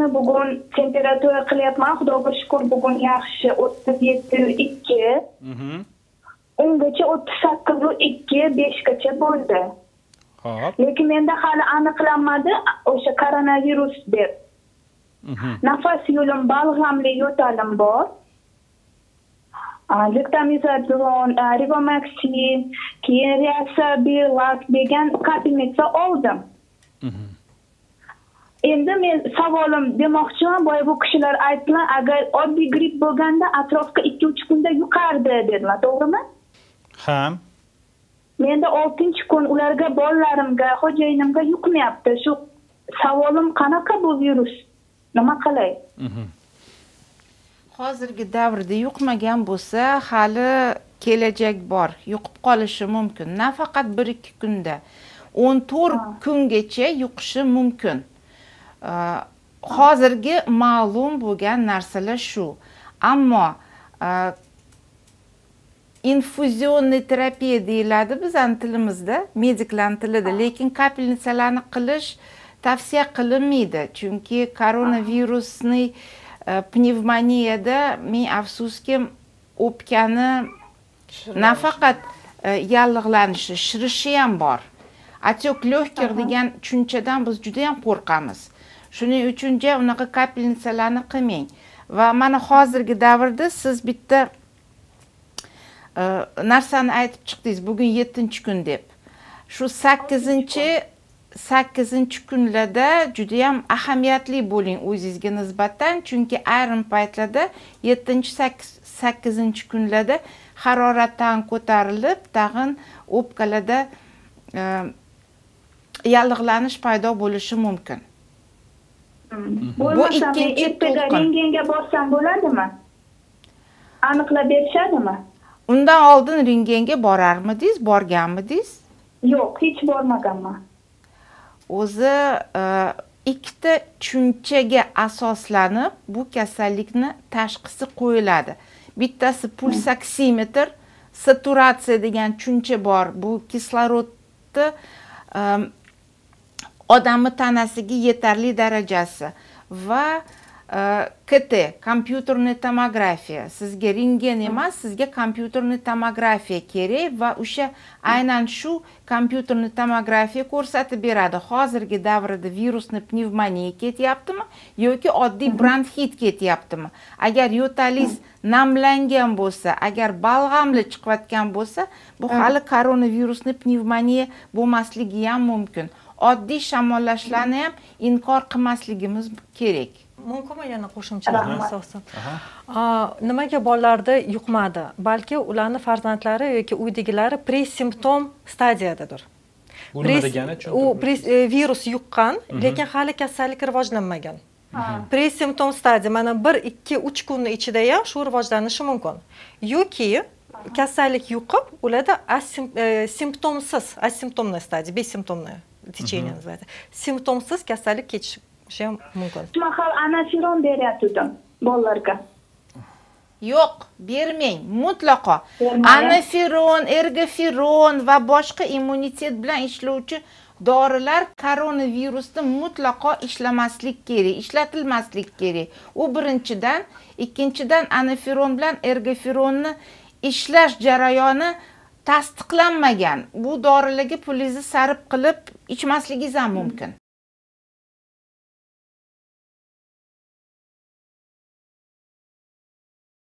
bugun temperatura qilyapman. Xudoga shukr, bugun yaxshi 37,2. Ungacha 38,2, 5 gacha bo'ldi. Xo'p. Lekin menda hali aniqlanmadi o'sha koronavirus deb. Nafas yo'lim balg'amli yo'talim bor. Dexamethasone, Rivomaxin, keyin Riasabilac degan kapelnitsa oldim. Endi men savolim demoqchiman, boya bu kishilar aytdilar, agar oddiy gripp bo'lganda atrofga 2-3 kunda yuqardi dedilar, to'g'rimi? Ha. Menda 6-kun ularga, bolalarimga, xo'jayinimga yuqmayapti. Shu savolim qanaqa bu virus? Nima qilay? Hozirgi davrda yuqmagan bo'lsa, hali kelajak bor, yuqib qolishi mumkin. Nafaqat 1-2 kunda, 14 kungacha yuqishi mumkin. Hozirgi ma'lum bo'lgan narsalar shu. Ammo infuzionni terapiya deyiladi bizning tilimizda, mediklar tilida, lekin kapelnitsalarni qilish tavsiya qilinmaydi. Chunki koronavirusni pnevmoniyada men afsuski o'pkani nafaqat yallig'lanishi, shirishi ham bor. Atyok lyo'kih degan tushunchadan biz juda ham qo'rqamiz. Shuning uchun unaqa kapelnitsalarni qilmang. Va mana hozirgi davrda siz bitta narsani aytib chiqdingiz, bugun 7-kun deb. Shu 8-kunlarda juda ham ahamiyatli bo'ling o'zingizga nisbatan, chunki ayrim paytlarda 7-8-kunlarda haroratdan ko'tarilib, tag'in o'pkalarda yallig'lanish paydo bo'lishi mumkin. Bu ikkinchi rentgenga borsam bo'ladimi? Aniqlab berishadimi? Undan oldin rentgenga borarmidingiz, borganmidingiz? Yo'q, hech bormaganman. O'zi ikkita tushunchaga asoslanib bu kasallikni tashxisi qo'yiladi. Bittasi pulsoksimetr, saturatsiya degan tushuncha bor. Bu kislorodni odamni tanasiga yetarli darajasi va KT, kompyuterniy tomografiya. Sizga rentgen emas, sizga kompyuterniy tomografiya kerak va o'sha aynan shu kompyuterniy tomografiya ko'rsatib beradi. Hozirgi davrda virusni pnevmoniya ketyaptimi yoki oddiy bronxit ketyaptimi? Agar yo'talingiz namlangan bo'lsa, agar balg'amli chiqayotgan bo'lsa, bu hali koronavirusni pnevmoniya bo'lmasligi ham mumkin. Oddiy shamollashlarni ham inkor qilmasligimiz kerak. Mumkinmi yana qo'shimchalar asosan? Nimaga bolalarda yuqmadi? Balki ularning farzandlari yoki uydagilari presimptom stadiyadadir. Bu nima degani? U virus yuqqan, lekin hali kasallik rivojlanmagan. Presimptom stadiya mana 1-2-3 kunning ichida ham shu rivojlanishi mumkin. Yoki kasallik yuqib, ularda simptomsiz, asimptomli stadiya, besimptomli tечение называется. Simptomsiz kasallik kechishi mumkin. Mahal anafiron beryaptim bolalarga. Yo'q, bermang, mutlaqo. Anafiron, ergafiron va boshqa immunitet bilan ishlovchi dorilar koronavirusda mutlaqo ishlamaslik kerak, ishlatilmaslik kerak. U birinchidan, ikkinchidan anafiron bilan ergafironni ishlash jarayoni tasdiqlanmagan. Bu dorilarga pulingizni sarf qilib ichmasligingiz ham mumkin.